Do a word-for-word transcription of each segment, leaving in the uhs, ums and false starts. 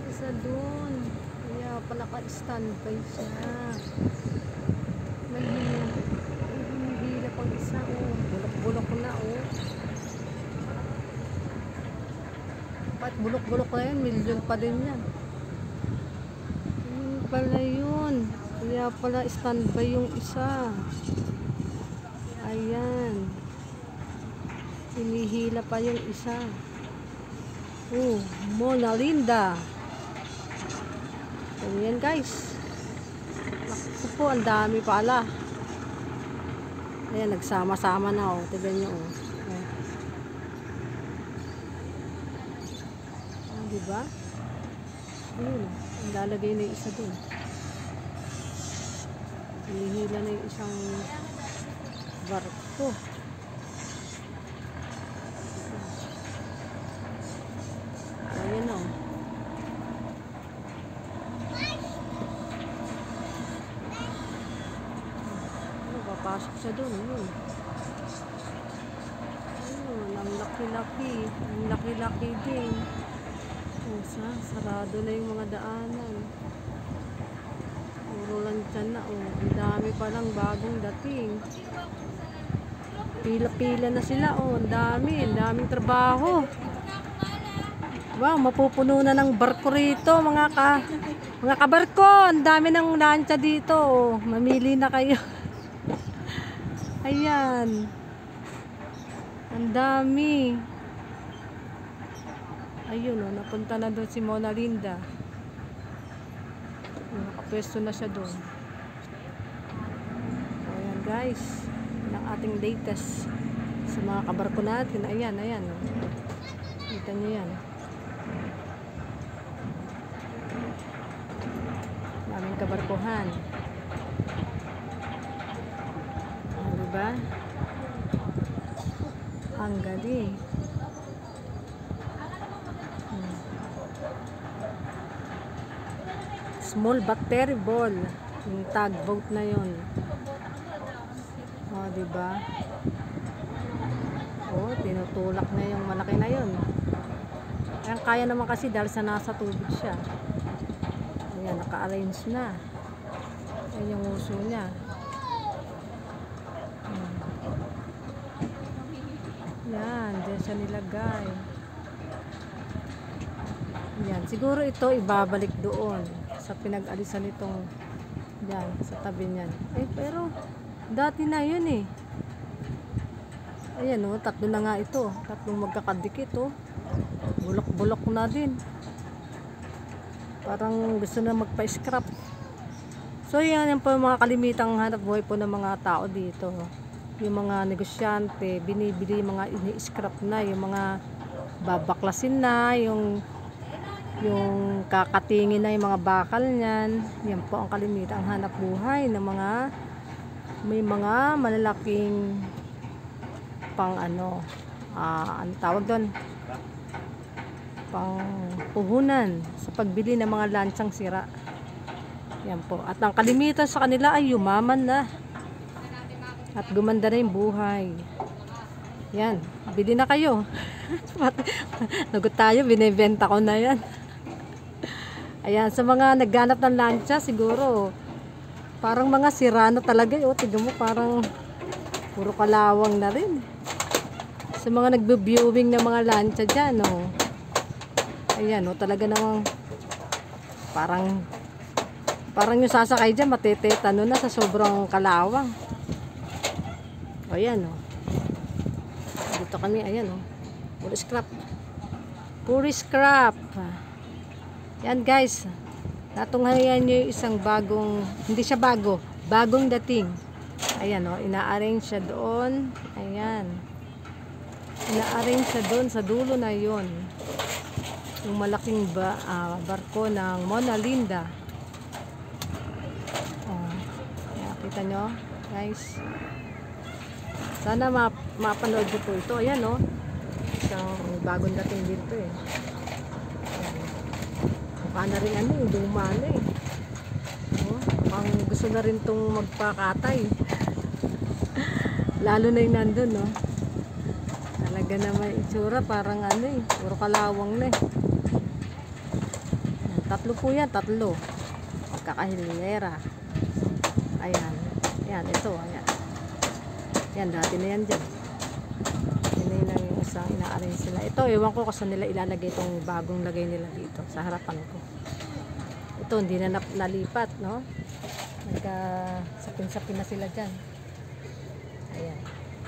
Isa doon. Kaya pala ka-standby siya. May hinihila pang isa. Oh. Bulok-bulok na. Oh. Pat bulok-bulok na yun. Milyon pa din yan. Yun pala yun. Kaya pala standby yung isa. Ayan. Hinihila pa yung isa. Oh, Mona Linda. Ayan guys. Naku po, ang dami pala. Ayan, nagsama-sama na oh. Tignan nyo oh. Ayan. Ah, diba? Ayun, ang lalagay na yung isa dun. Hinihila na yung isang barko. Ayan o. Oh, papasok siya doon. Ayun. Ayun, ang laki-laki. Ang laki-laki din. Oh, sa, sarado na yung mga daanan. Puro lang dyan na. Oh, ang dami palang bagong dating. Pila-pila na sila. Oh, ang dami. Ang daming trabaho. Wow, mapupuno na ng barko rito, mga ka mga kabarko. Ang dami ng lancha dito. Oh, mamili na kayo. Ayan. Ang dami. Ayun oh, napunta na doon si Mona Linda. Nakapwesto na siya doon. Ayan guys, yan ang ating latest sa mga kabarko natin. Ayan, ayan. Kita niyo yan. Daming kabarkuhan. Ah, diba? Ang galing. Hmm. Small but terrible. Yung tugboat na yun. Oh, diba? Oh, tinutulak na yung malaki na yun. Ayan, kaya naman kasi dahil sa nasa tubig siya. Ayan, naka-arrange na. Ayan yung uso niya. Hmm. Yan, dyan siya nilagay. Yan, siguro ito ibabalik doon sa pinag-alisan nitong yan, sa tabi niyan. Eh, pero dati na yun eh. Ayan o, oh, tatlo na nga ito. Tatlong magkakadikit oh. Bulok-bulok na din. Parang gusto na magpa-scrap. So yan, yan po yung mga kalimitang hanap buhay po ng mga tao dito. Yung mga negosyante, binibili mga ini-scrap na, yung mga babaklasin na, yung yung kakatingin na yung mga bakal niyan. Yan po ang kalimitang hanap buhay ng mga may mga malalaking pang ano, ah, ano tawag doon? Pang puhunan sa pagbili ng mga lanchang sira. Yan po. At ang kalimitan sa kanila ay yumaman na. At gumanda na yung buhay. Yan. Bili na kayo. Nagot tayo. Binibenta ko na yan. Ayan. Sa mga nagganap ng lancha, siguro parang mga sira na talaga. O, tignan mo, parang puro kalawang na rin. Sa mga nagbe-viewing ng mga lancha dyan, o. Ayan, o, talaga namang parang parang yung sasakay dyan matetetano na sa sobrang kalawang. O, ayan, o. Dito kami, ayan, o. Puro scrap. Puro scrap. Yan, guys. Natunghayan nyo yung isang bagong, hindi siya bago, bagong dating. Ayan, o. Ina-arrange siya doon. Ayan. Ina-arrange siya doon sa dulo na yon. Yung malaking ba, uh, barko ng Mona Linda. Oh, yeah, kita nyo guys, sana map mapanood nyo po ito. Ayan o, oh. Isang bagong dating dito eh. Mukha na rin ano yung luma na eh. Oh, ang gusto na rin itong magpakatay. Lalo na yung nandun no. Talaga na may itsura parang ano eh, puro kalawang na eh. tatlo po yan, tatlo. Magkakahilera. Ayan. Ayan, ito. Ayan. Yan, dati na yan dyan. Yan na yun ang yung isang ina-arrange sila. Ito, ewan ko kasi nila ilalagay itong bagong lagay nila dito sa harapan ko. Ito, hindi na nalipat, no? Nagka-sapin-sapin na sila dyan. Ayan.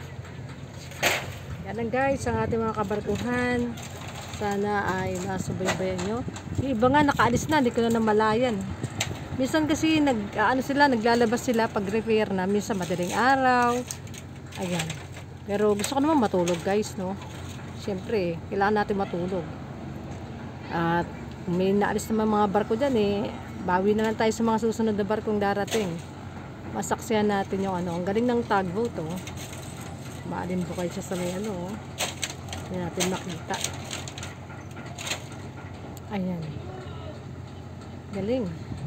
Yan lang guys, ang ating mga kabarkuhan. Sana ay masubaybayan nyo. Yung iba nga nakaalis na, hindi ko na namalayan. Minsan kasi nag, ano sila, naglalabas sila pag repair na. Minsan madaling araw. Ayan. Pero gusto ko naman matulog guys, no? Siyempre, kailangan natin matulog. At kung may naalis naman mga barko dyan eh, bawi na lang tayo sa mga susunod na barkong darating. Masaksihan natin yung ano. Ang galing ng tugboat, oh. Maalin po kayo siya sa may ano, oh. Hindi natin makita. Ayan. Galing.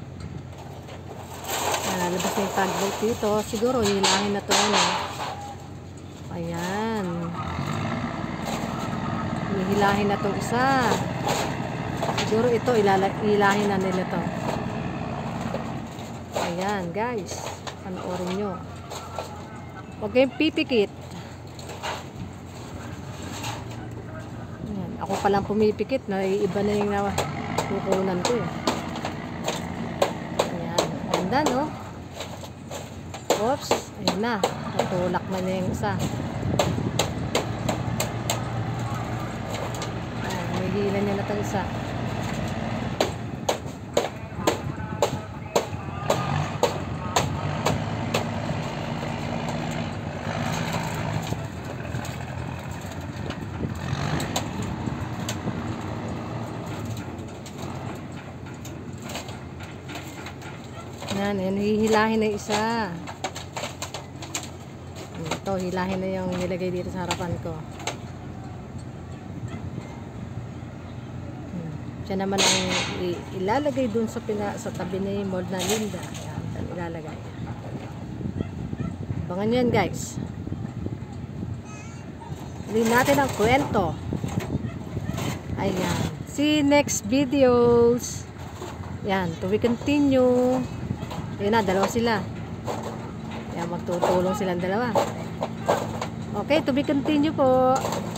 Lalabas na yung tugboat dito. Siguro, hilahin na to, ano. Ayan. Hihilahin na tong isa. Siguro ito, hilahin na nila to. Ayan, guys. Panoorin nyo. Huwag kayong pipikit. Ayan. Ako palang pumipikit. Na iba na yung nakukunan ko eh. Ayan. Ganda, no? Oops. Ayun na. Natulak na niya yung isa. Ayan. May hilan niya na itong isa. Yan, yan, hihilahin na isa. Ito, hilahin na yung nilagay dito sa harapan ko. Hmm. Siya naman ang ilalagay dun sa, pina, sa tabi ni Mold na Linda. Yan, yan ilalagay. Abangan yan guys. Hindi natin ang kwento. Ayan. See you next videos. Yan, to we continue. Ayan na, dalawa sila. Ayan, magtutulong silang dalawa. Okay, to be continue po.